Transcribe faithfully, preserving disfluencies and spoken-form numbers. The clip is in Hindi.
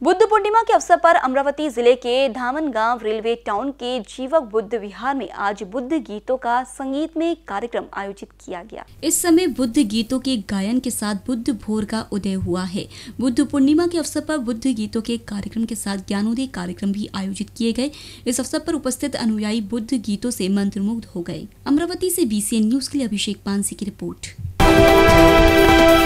बुद्ध पूर्णिमा के अवसर पर अमरावती जिले के धामनगांव रेलवे टाउन के जीवक बुद्ध विहार में आज बुद्ध गीतों का संगीतमय कार्यक्रम आयोजित किया गया। इस समय बुद्ध गीतों के गायन के साथ बुद्ध भोर का उदय हुआ है। बुद्ध पूर्णिमा के अवसर पर बुद्ध गीतों के कार्यक्रम के साथ ज्ञानोदय कार्यक्रम भी आयोजित किए गए। इस अवसर पर उपस्थित अनुयायी बुद्ध गीतों से मंत्रमुग्ध हो गए। अमरावती से बीसीएन न्यूज के लिए अभिषेक पानसी की रिपोर्ट।